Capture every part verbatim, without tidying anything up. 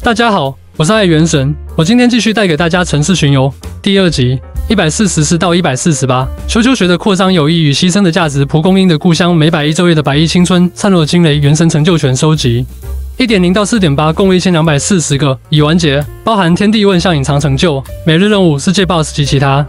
大家好，我是爱元神，我今天继续带给大家城市巡游第二集一百四十四到一百四十八。丘丘学的扩张友谊与牺牲的价值，蒲公英的故乡，每百亿昼夜的百亿青春，灿若惊雷，元神成就全收集。一点零到四点八共一千两百四十个已完结，包含天地问象隐藏成就、每日任务、世界 B O S S 及其他。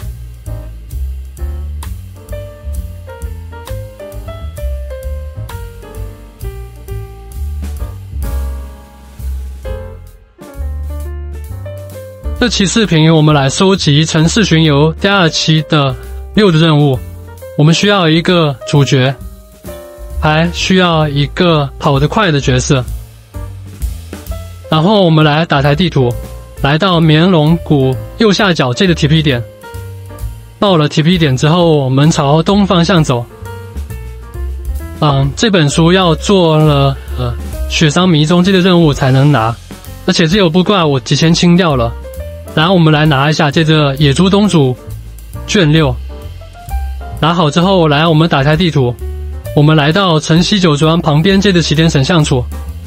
这期视频由我们来收集城市巡游第二期的六的任务。我们需要一个主角，还需要一个跑得快的角色。然后我们来打台地图，来到绵龙谷右下角这个 T P 点。到了 T P 点之后，我们朝东方向走。嗯，这本书要做了呃雪山迷踪这个任务才能拿，而且这有布卦我提前清掉了。然后我们来拿一下这个野猪东主卷六，拿好之后，来我们打开地图，我们来到城西九庄旁边这个起点神像处。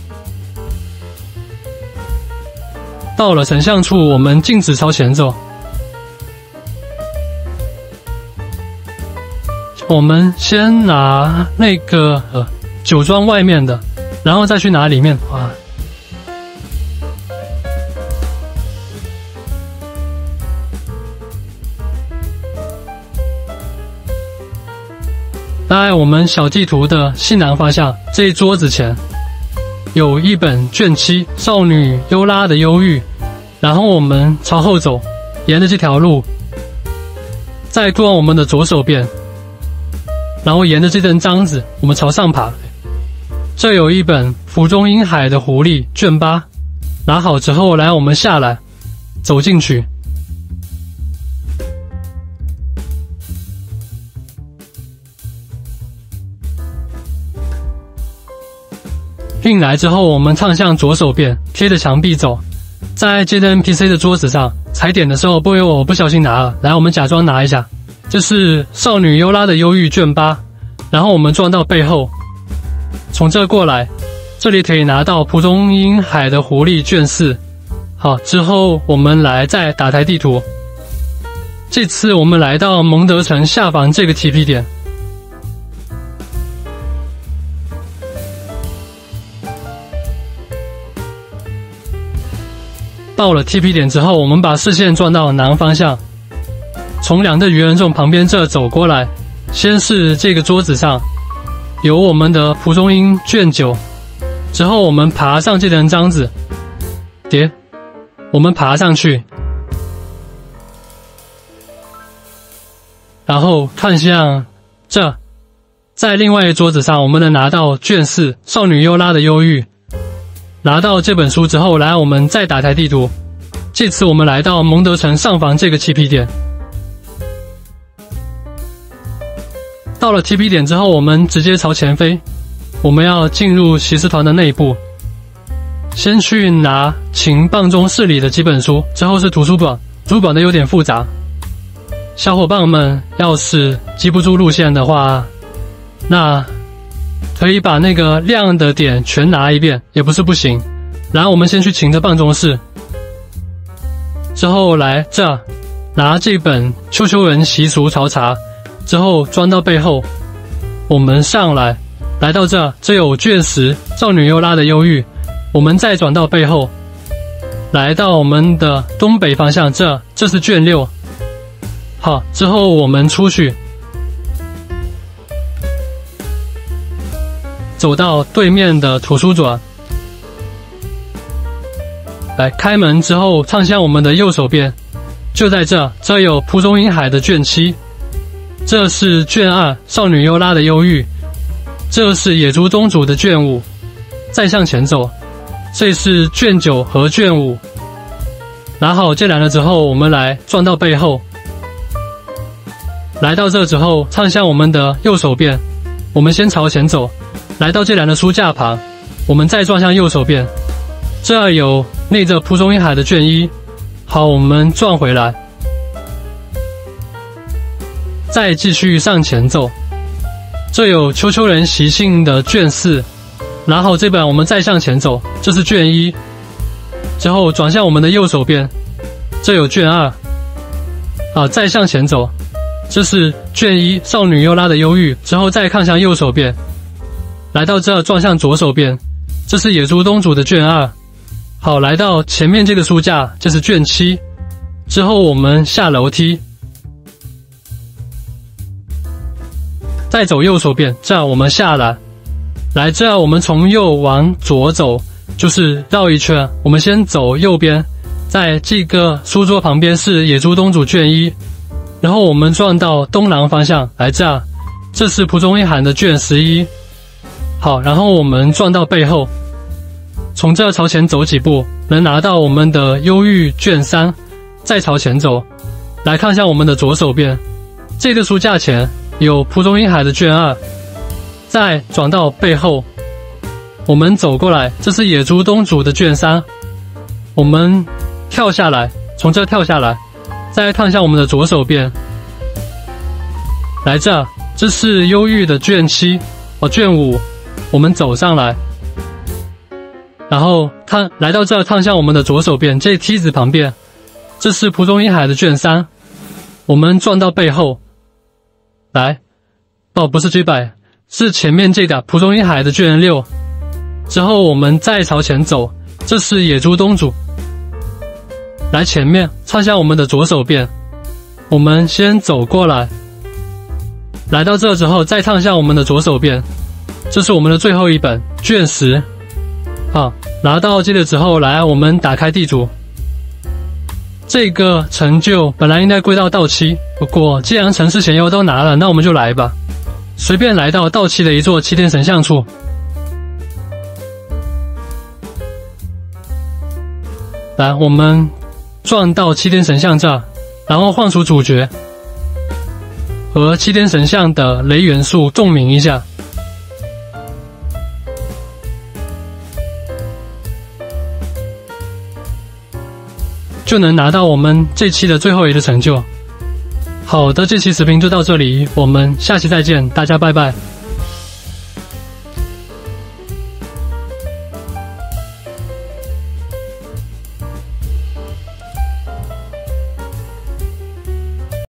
到了神像处，我们径直朝前走。我们先拿那个呃酒庄外面的，然后再去拿里面。哇！在我们小地图的西南方向这一桌子前，有一本卷七《少女优拉的忧郁》，然后我们朝后走，沿着这条路，再过我们的左手边，然后沿着这根章子，我们朝上爬。这有一本《福中阴海的狐狸》卷八，拿好之后，来我们下来，走进去。进来之后，我们畅向左手边，贴着墙壁走，在这个 N P C 的桌子上踩点的时候，不为我不小心拿了，来我们假装拿一下，这是少女优拉的忧郁卷八，然后我们撞到背后，从这过来，这里可以拿到蒲中阴海的狐狸卷四。好，之后我们来再打台地图，这次我们来到蒙德城下方这个 T P 点。到了 T P 点之后，我们把视线转到南方向，从两个愚人众旁边这走过来。先是这个桌子上有我们的蒲中英卷九，之后我们爬上这根章子，叠，我们爬上去，然后看向这，在另外一桌子上，我们能拿到卷四《少女优拉的忧郁》。拿到这本书之后，来我们再打台地图，这次我们来到蒙德城上方这个 T P 点。到了 T P 点之后，我们直接朝前飞，我们要进入骑士团的内部，先去拿情棒中市里的几本书，之后是图书馆，图书馆的有点复杂，小伙伴们要是记不住路线的话，那可以把那个亮的点全拿一遍，也不是不行。然后我们先去秦的棒中室，之后来这拿这本丘丘人习俗潮茶，之后钻到背后，我们上来，来到这，这有卷十少女优拉的忧郁，我们再转到背后，来到我们的东北方向，这这是卷六。好，之后我们出去。走到对面的图书馆，来开门之后，畅向我们的右手边，就在这，这有蒲中阴海的卷七，这是卷二少女优拉的忧郁，这是野猪东主的卷五，再向前走，这是卷九和卷五。拿好这两个之后，我们来转到背后，来到这之后，畅向我们的右手边，我们先朝前走。来到这两个书架旁，我们再转向右手边，这有内着蒲中阴海的卷一。好，我们转回来，再继续向前走，这有丘丘人习性的卷四。拿好这本，我们再向前走，这是卷一。 之后转向我们的右手边，这有卷二，啊，再向前走，这是卷一少女优拉的忧郁，之后再看向右手边，来到这转向左手边，这是野猪东主的卷二。好，来到前面这个书架，这是卷七，之后我们下楼梯，再走右手边，这样我们下来，来这样我们从右往左走，就是绕一圈。我们先走右边，在这个书桌旁边是野猪东主卷一，然后我们转到东南方向，来这样，这是蒲中一寒的卷十一。好，然后我们转到背后，从这朝前走几步，能拿到我们的忧郁卷三，再朝前走，来看向我们的左手边，这个书架前有蒲中一寒的卷二，再转到背后，我们走过来，这是野猪东主的卷三，我们跳下来，从这跳下来，再看向我们的左手边，来这，这是忧郁的卷七，哦，卷五，我们走上来，然后看来到这，看向我们的左手边，这梯子旁边，这是蒲中一寒的卷三，我们转到背后，来，哦，不是 G 百，是前面这个蒲中一寒的卷六，之后我们再朝前走，这是野猪东主，来前面看向我们的左手边，我们先走过来，来到这之后再看向我们的左手边，这是我们的最后一本卷十。好，拿到这个之后，来我们打开地图，这个成就本来应该归到道七，不过既然城市前优都拿了，那我们就来吧，随便来到道七的一座七天神像处，来我们转到七天神像这儿，然后换出主角和七天神像的雷元素共鸣一下，就能拿到我们这期的最后一个成就。好的，这期视频就到这里，我们下期再见，大家拜拜。